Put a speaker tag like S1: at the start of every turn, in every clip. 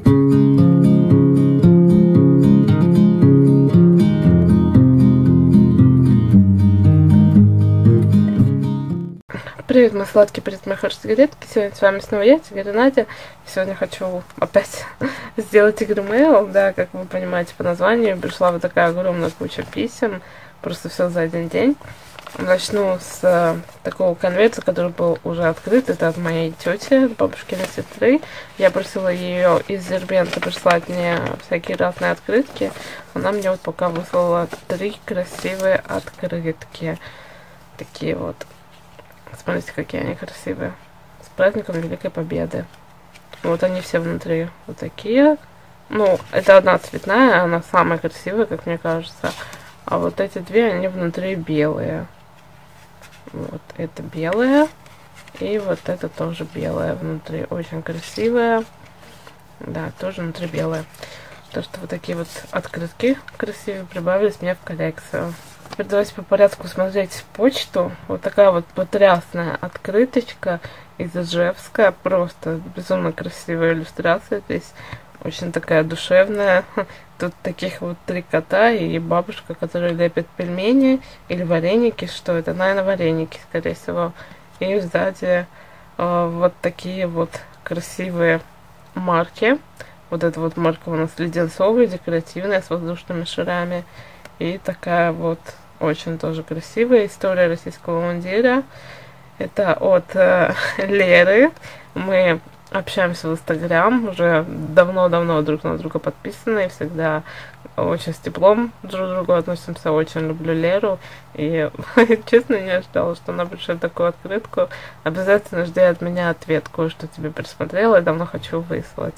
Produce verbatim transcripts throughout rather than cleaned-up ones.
S1: Привет, мои сладкие, привет, мои хорошие сигаретки. Сегодня с вами снова я, Тигра Надя. Сегодня хочу опять сделать игру Mail. Да, как вы понимаете по названию, пришла вот такая огромная куча писем. Просто все за один день. Начну с э, такого конверта, который был уже открыт. Это от моей тети, от бабушкиной сестры. Я просила ее из Дербента прислать мне всякие разные открытки. Она мне вот пока выслала три красивые открытки. Такие вот. Смотрите, какие они красивые. С праздником Великой Победы. Вот они все внутри. Вот такие. Ну, это одна цветная, она самая красивая, как мне кажется. А вот эти две, они внутри белые. Вот это белая. И вот это тоже белая внутри. Очень красивая. Да, тоже внутри белая. То, что вот такие вот открытки красивые прибавились мне в коллекцию. Теперь давайте по порядку смотреть почту. Вот такая вот потрясная открыточка из Ижевска. Просто безумно красивая иллюстрация. Здесь очень такая душевная. Тут таких вот три кота и бабушка, которая лепит пельмени или вареники. Что это? Наверное, вареники, скорее всего. И сзади э, вот такие вот красивые марки. Вот эта вот марка у нас леденцовая, декоративная, с воздушными шарами. И такая вот очень тоже красивая история российского мундира. Это от э, Леры. Мы общаемся в Инстаграм, уже давно-давно друг на друга подписаны, и всегда очень с теплом друг к другу относимся. Очень люблю Леру. И, честно, не ожидала, что она пришлет такую открытку. Обязательно жди от меня ответ, кое-что тебе присмотрела и давно хочу выслать.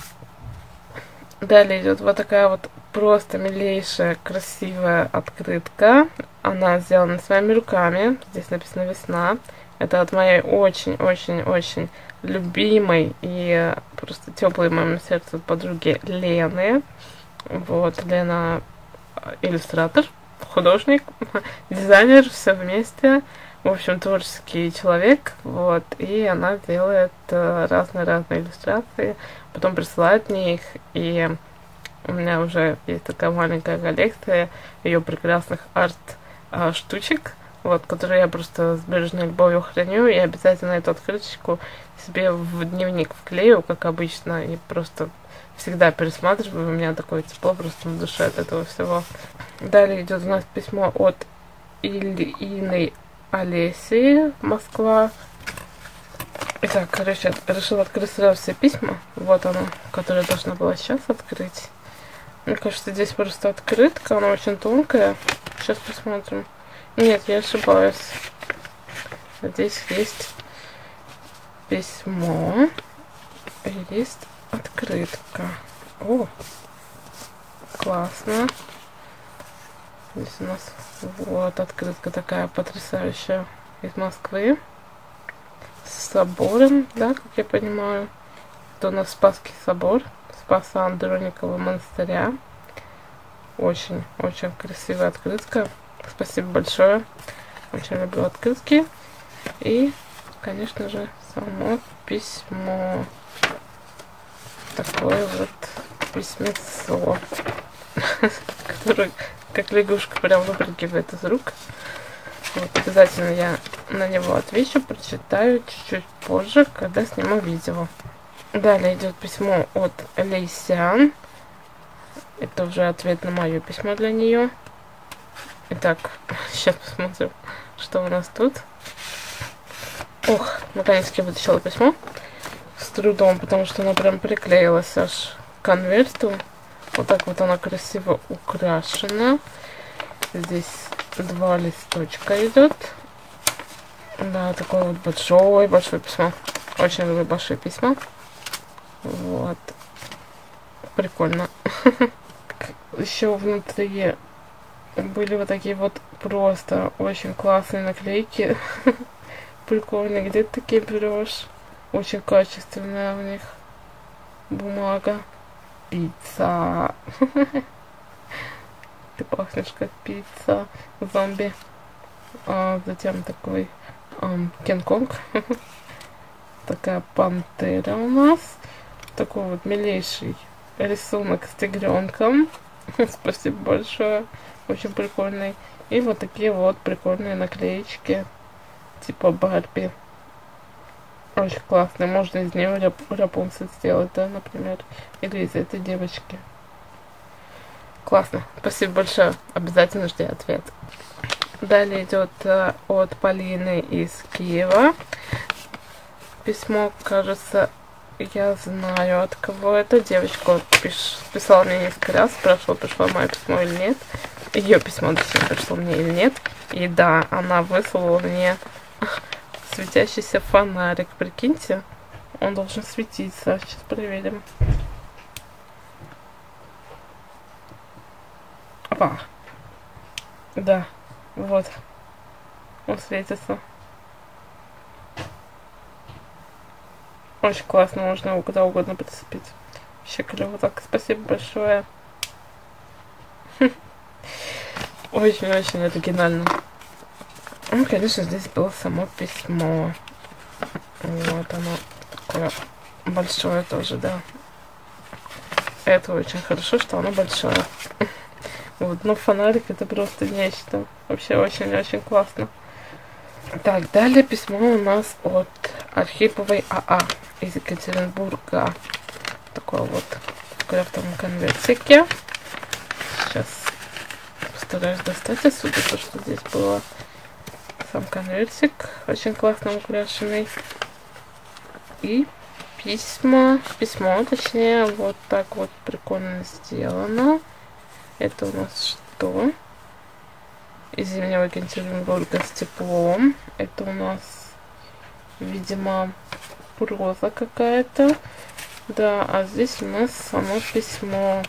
S1: Далее идет вот такая вот просто милейшая, красивая открытка. Она сделана своими руками. Здесь написано «Весна». Это от моей очень-очень-очень любимой и просто теплой моему сердцу подруги Лены. Вот, Лена иллюстратор, художник, дизайнер, все вместе. В общем, творческий человек, вот, и она делает разные-разные иллюстрации, потом присылает мне их, и у меня уже есть такая маленькая коллекция ее прекрасных арт-штучек, вот, которые я просто с бережной любовью храню, и обязательно эту открыточку себе в дневник вклею, как обычно, и просто всегда пересматриваю, у меня такое тепло просто на душе от этого всего. Далее идет у нас письмо от Ильиной Олеси, Москва. Итак, короче, решила открыть сразу все письма. Вот оно, которое должна была сейчас открыть. Мне кажется, здесь просто открытка, она очень тонкая. Сейчас посмотрим. Нет, я ошибаюсь. Здесь есть письмо. И есть открытка. О, классно. Здесь у нас вот открытка такая потрясающая из Москвы. С собором, да, как я понимаю. Это у нас Спасский собор. Спаса Андроникова монастыря. Очень-очень красивая открытка. Спасибо большое. Очень люблю открытки. И, конечно же, само письмо. Такое вот письмецо, которое как лягушка прям выпрыгивает из рук. Вот, обязательно я на него отвечу, прочитаю чуть-чуть позже, когда сниму видео. Далее идет письмо от Лейсян. Это уже ответ на мое письмо для нее. Итак, сейчас посмотрим, что у нас тут. Ох, наконец-таки вытащила письмо. С трудом, потому что она прям приклеилась аж к конверту. Вот так вот она красиво украшена. Здесь два листочка идет. Да, такое вот большое, большое письмо. Очень люблю большие письма. Вот. Прикольно. Еще внутри были вот такие вот просто очень классные наклейки. Прикольно. Где ты такие берешь? Очень качественная у них бумага. Пицца. Ты пахнешь как пицца. Зомби. А затем такой эм, Кинг-Конг. Такая пантера у нас. такой вот милейший рисунок с тигренком. Спасибо большое. Очень прикольный. И вот такие вот прикольные наклеечки. Типа Барби. Очень классные. Можно из нее Рап Рапунцель сделать, да, например. Или из этой девочки. Классно. Спасибо большое. Обязательно жди ответ. Далее идет э, от Полины из Киева. Письмо, кажется, я знаю, от кого это. Девочка вот пиш, писала мне несколько раз, спрашивала, пришло мое письмо или нет. Ее письмо, точнее, пришло мне или нет. И да, она выслала мне светящийся фонарик. Прикиньте, он должен светиться. Сейчас проверим. Опа. Да, вот. Он светится. Очень классно, можно его куда угодно прицепить. Вообще клево. Так, спасибо большое. Очень-очень оригинально. Ну, конечно, здесь было само письмо. Вот оно такое большое тоже, да. Это очень хорошо, что оно большое. Вот, но фонарик это просто нечто. Вообще очень-очень классно. Так, далее письмо у нас от Архиповой АА из Екатеринбурга. Такое вот в крафтовом конвертике. Сейчас постараюсь достать отсюда то, что здесь было. Сам конвертик очень классно украшенный. И письма, письмо, точнее, вот так вот прикольно сделано. Это у нас что? Из Зимнего Екатеринбурга с теплом. Это у нас, видимо, проза какая-то. Да, а здесь у нас само письмо.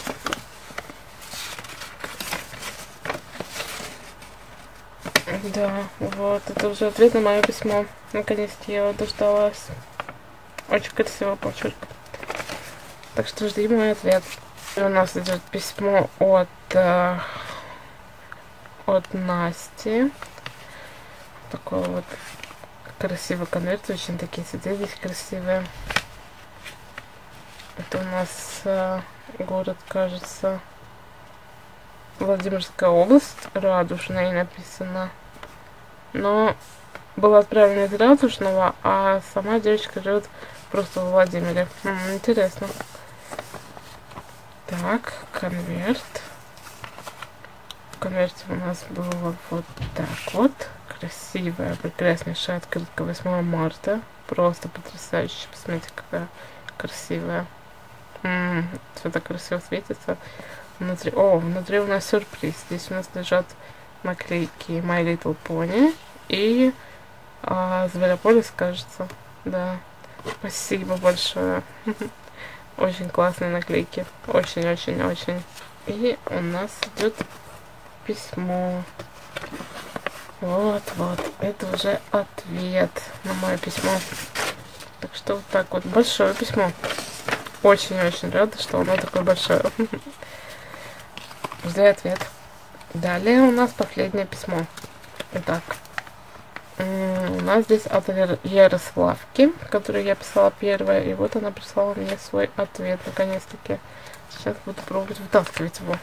S1: Да, вот, это уже ответ на мое письмо. Наконец-то я его дождалась. Очень красиво почерк. Так что жди мой ответ. И у нас идет письмо от, э, от Насти. Такой вот красивый конверт. Очень такие цветы здесь красивые. Это у нас э, город, кажется, Владимирская область. Радужный написано. Но было отправлено из Радужного, а сама девочка живет просто в Владимире. М-м, интересно. Так, конверт. В конверте у нас было вот так вот. Красивая, прекраснейшая открытка восьмого марта. Просто потрясающе. Посмотрите, какая красивая. М-м, все так красиво светится. Внутри, о, внутри у нас сюрприз. Здесь у нас лежат наклейки My Little Pony и а, Зверополис, кажется. Да. Спасибо большое. Очень классные наклейки. Очень-очень-очень. И у нас идет письмо. Вот-вот. Это уже ответ на мое письмо. Так что вот так вот. Большое письмо. Очень-очень рада, что оно такое большое. Жди ответ. Далее у нас последнее письмо. Итак. У нас здесь от Ярославки, которую я писала первая. И вот она прислала мне свой ответ, наконец-таки. Сейчас буду пробовать вытаскивать его.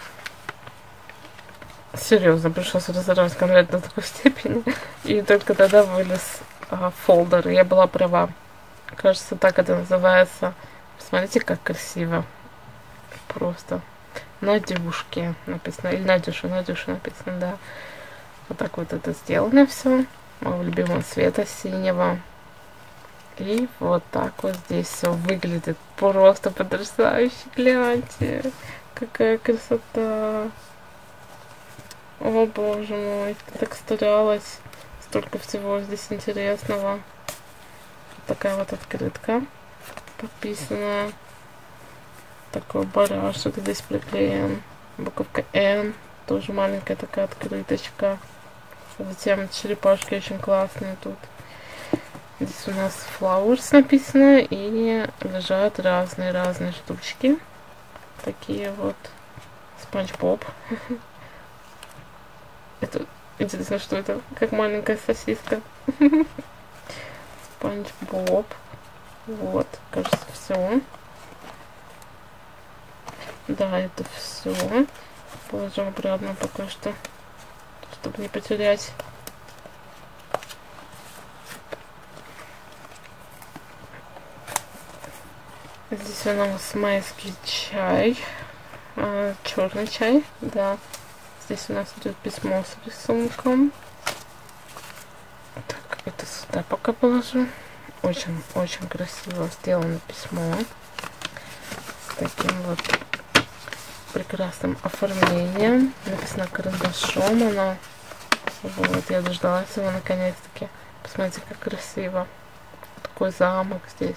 S1: Серьезно, пришлось разорвать конверт до такой степени. И только тогда вылез а, фолдер. Я была права. Кажется, так это называется. Посмотрите, как красиво. Просто. Надюшки написано. Или Надюша, Надюша написано, да. Вот так вот это сделано все. Моего любимого цвета синего. И вот так вот здесь все выглядит просто потрясающе. Гляньте, какая красота. О боже мой, так старалась. Столько всего здесь интересного. Вот такая вот открытка подписанная. Такой барашек здесь приклеен. Буковка Н. Тоже маленькая такая открыточка. Затем черепашки очень классные тут. Здесь у нас flowers написано. И лежат разные-разные штучки. Такие вот. Спанч Боб. Это интересно, что это? Как маленькая сосиска. Спанч Боб. Вот, кажется, все. Да, это все. Положу обратно пока что, чтобы не потерять. Здесь у нас майский чай, а, черный чай, да. Здесь у нас идет письмо с рисунком. Так, это сюда пока положу. Очень, очень красиво сделано письмо. С таким вот прекрасным оформлением. Написано карандашом оно. Вот, я дождалась его наконец-таки. Посмотрите, как красиво. Такой замок здесь.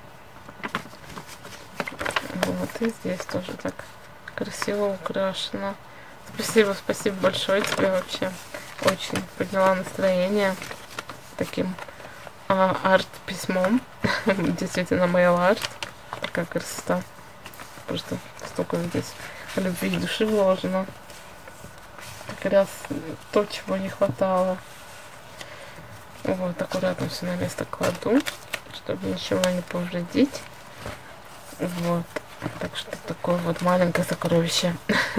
S1: Вот, и здесь тоже так красиво украшено. Спасибо, спасибо большое тебе вообще. Очень подняла настроение таким а, арт-письмом. Действительно, mail арт. Такая красота. Просто столько здесь любви и души вложено. Как раз то, чего не хватало. Вот, аккуратно все на место кладу, чтобы ничего не повредить. Вот. Так что такое вот маленькое сокровище.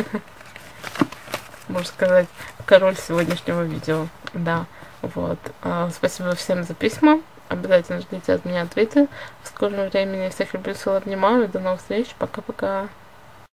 S1: Можно сказать, король сегодняшнего видео. Да. Вот. А, спасибо всем за письма. Обязательно ждите от меня ответы. В скором времени всех люблю, целую, обнимаю. До новых встреч. Пока-пока.